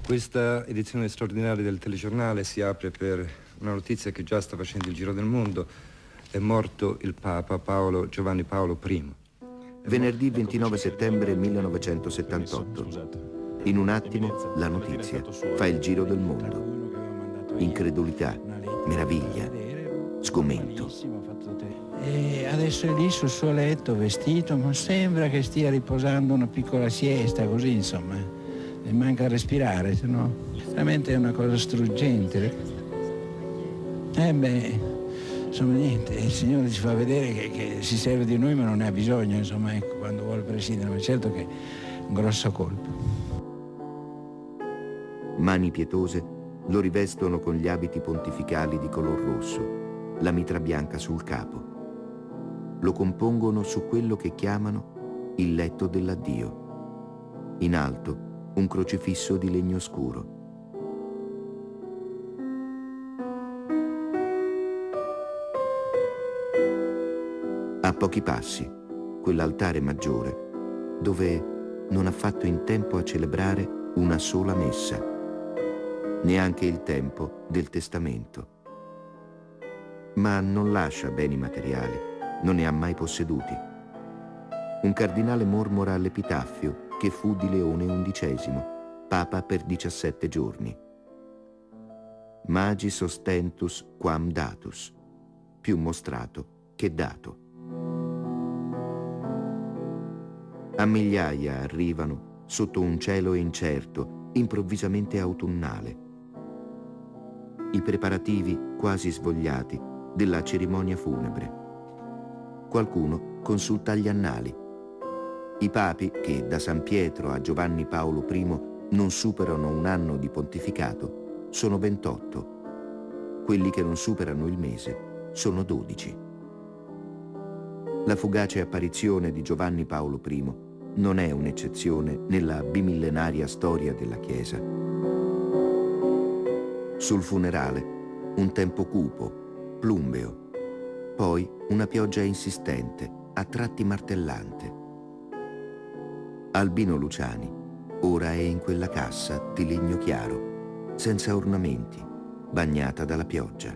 Questa edizione straordinaria del telegiornale si apre per una notizia che già sta facendo il giro del mondo. È morto il Papa Giovanni Paolo I. Venerdì 29 settembre 1978. In un attimo la notizia fa il giro del mondo. Incredulità, meraviglia, sgomento. E adesso è lì sul suo letto, vestito, ma sembra che stia riposando una piccola siesta, così insomma. E manca a respirare, se no veramente è una cosa struggente. Insomma niente, il Signore ci fa vedere che si serve di noi ma non ne ha bisogno, insomma, ecco, quando vuole presiedere, ma certo che è un grosso colpo. Mani pietose lo rivestono con gli abiti pontificali di color rosso, la mitra bianca sul capo. Lo compongono su quello che chiamano il letto dell'addio. In alto un crocifisso di legno scuro. A pochi passi, quell'altare maggiore, dove non ha fatto in tempo a celebrare una sola messa, neanche il tempo del testamento. Ma non lascia beni materiali, non ne ha mai posseduti. Un cardinale mormora all'epitaffio che fu di Leone XI, papa per 17 giorni. Magis ostentus quam datus, più mostrato che dato. A migliaia arrivano sotto un cielo incerto, improvvisamente autunnale. I preparativi quasi svogliati della cerimonia funebre. Qualcuno consulta gli annali. I papi, che da San Pietro a Giovanni Paolo I non superano un anno di pontificato, sono 28. Quelli che non superano il mese sono 12. La fugace apparizione di Giovanni Paolo I non è un'eccezione nella bimillenaria storia della Chiesa. Sul funerale, un tempo cupo, plumbeo, poi una pioggia insistente, a tratti martellante. Albino Luciani ora è in quella cassa di legno chiaro, senza ornamenti, bagnata dalla pioggia.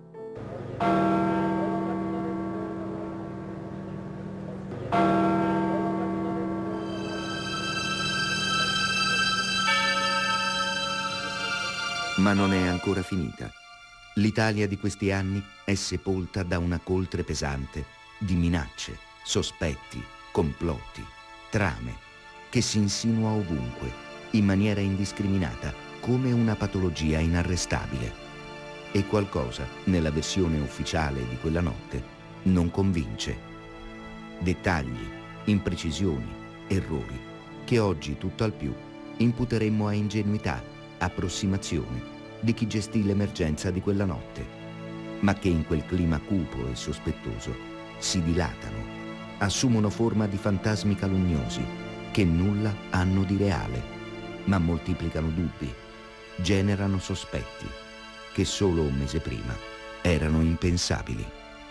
Ma non è ancora finita. L'Italia di questi anni è sepolta da una coltre pesante di minacce, sospetti, complotti, trame, che si insinua ovunque, in maniera indiscriminata, come una patologia inarrestabile. E qualcosa, nella versione ufficiale di quella notte, non convince. Dettagli, imprecisioni, errori, che oggi tutto al più imputeremmo a ingenuità, approssimazione di chi gestì l'emergenza di quella notte, ma che in quel clima cupo e sospettoso si dilatano, assumono forma di fantasmi calunniosi, che nulla hanno di reale, ma moltiplicano dubbi, generano sospetti, che solo un mese prima erano impensabili.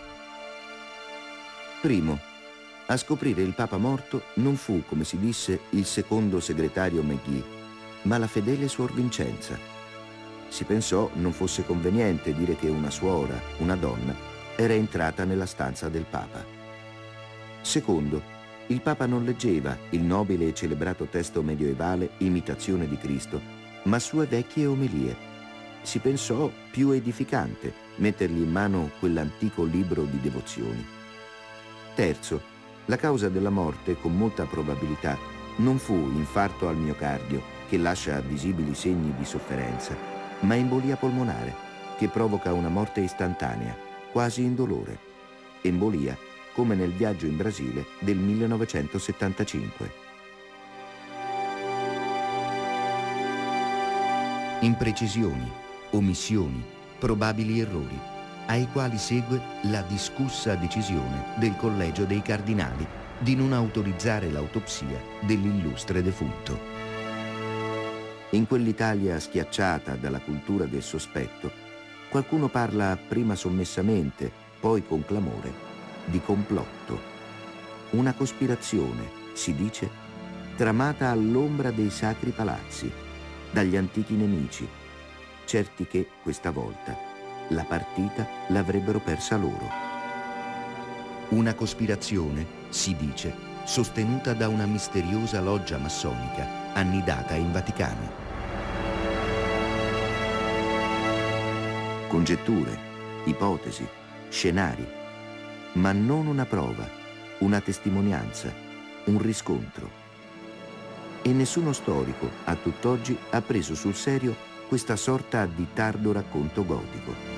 Primo, a scoprire il Papa morto non fu, come si disse, il secondo segretario McGee, ma la fedele Suor Vincenza. Si pensò non fosse conveniente dire che una suora, una donna, era entrata nella stanza del Papa. Secondo, il Papa non leggeva il nobile e celebrato testo medioevale Imitazione di Cristo, ma sue vecchie omelie. Si pensò più edificante mettergli in mano quell'antico libro di devozioni. Terzo, la causa della morte, con molta probabilità, non fu infarto al miocardio, che lascia visibili segni di sofferenza, ma embolia polmonare, che provoca una morte istantanea, quasi indolore. Embolia come nel viaggio in Brasile del 1975. Imprecisioni, omissioni, probabili errori, ai quali segue la discussa decisione del Collegio dei Cardinali di non autorizzare l'autopsia dell'illustre defunto. In quell'Italia schiacciata dalla cultura del sospetto, qualcuno parla prima sommessamente, poi con clamore, di complotto. Una cospirazione, si dice, tramata all'ombra dei sacri palazzi, dagli antichi nemici, certi che, questa volta, la partita l'avrebbero persa loro. Una cospirazione, si dice, sostenuta da una misteriosa loggia massonica annidata in Vaticano. Congetture, ipotesi, scenari, ma non una prova, una testimonianza, un riscontro. E nessuno storico, a tutt'oggi, ha preso sul serio questa sorta di tardo racconto gotico.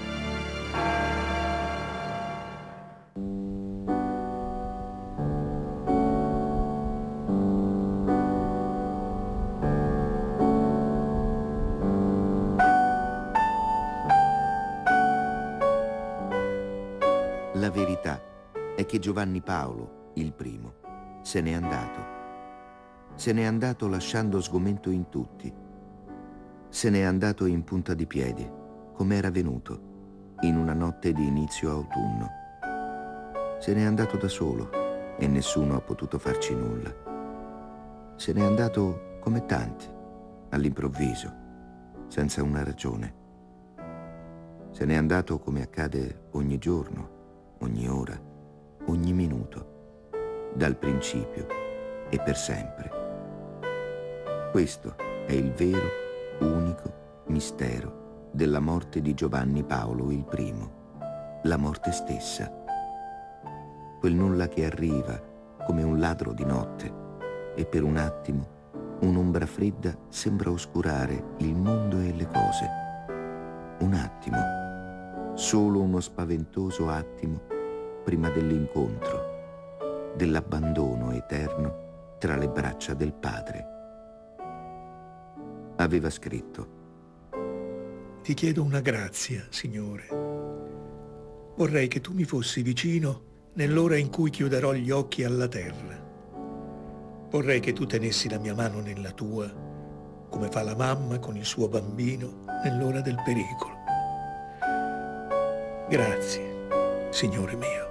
La verità è che Giovanni Paolo, il primo, se n'è andato. Se n'è andato lasciando sgomento in tutti. Se n'è andato in punta di piedi, come era venuto, in una notte di inizio autunno. Se n'è andato da solo e nessuno ha potuto farci nulla. Se n'è andato come tanti, all'improvviso, senza una ragione. Se n'è andato come accade ogni giorno, ogni ora, ogni minuto, dal principio e per sempre. Questo è il vero, unico mistero della morte di Giovanni Paolo il primo, la morte stessa. Quel nulla che arriva come un ladro di notte e per un attimo un'ombra fredda sembra oscurare il mondo e le cose. Un attimo, solo uno spaventoso attimo prima dell'incontro, dell'abbandono eterno tra le braccia del Padre. Aveva scritto: Ti chiedo una grazia, Signore. Vorrei che tu mi fossi vicino nell'ora in cui chiuderò gli occhi alla terra. Vorrei che tu tenessi la mia mano nella tua, come fa la mamma con il suo bambino nell'ora del pericolo. Grazie, Signore mio.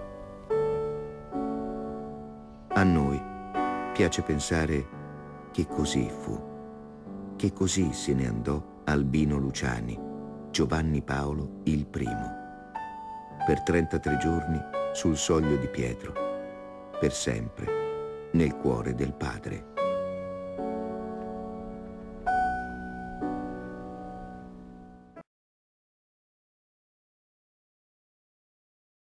A noi piace pensare che così fu, che così se ne andò Albino Luciani, Giovanni Paolo il primo, per 33 giorni sul soglio di Pietro, per sempre nel cuore del Padre.